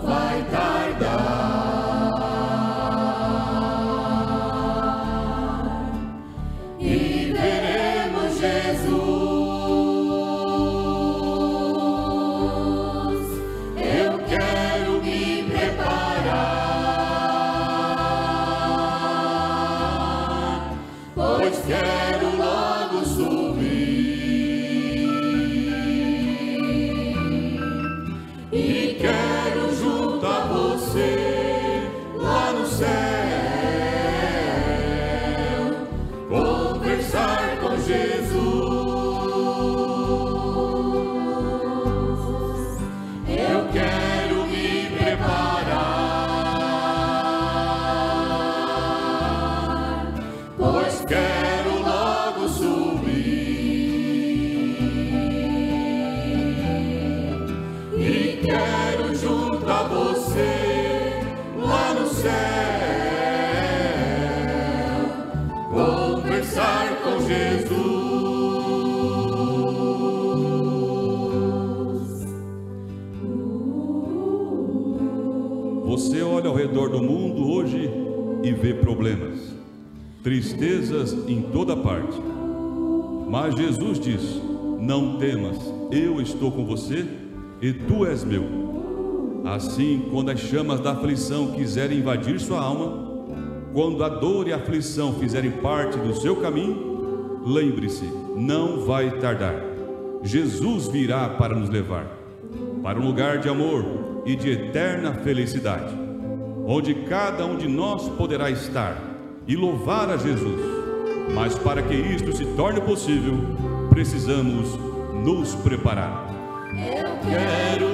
vai tardar, e veremos Jesus. Eu quero me preparar, pois quero logo subir, e quero junto a você lá no céu conversar com Jesus. Eu quero me preparar, pois quero logo subir, e quero junto a você lá no céu conversar com Jesus. Você olha ao redor do mundo hoje e vê problemas, tristezas em toda parte. Mas Jesus diz: não temas, eu estou com você e tu és meu. Assim, quando as chamas da aflição quiserem invadir sua alma, quando a dor e a aflição fizerem parte do seu caminho, lembre-se, não vai tardar. Jesus virá para nos levar para um lugar de amor e de eterna felicidade, onde cada um de nós poderá estar e louvar a Jesus. Mas para que isto se torne possível, precisamos nos preparar. Eu quero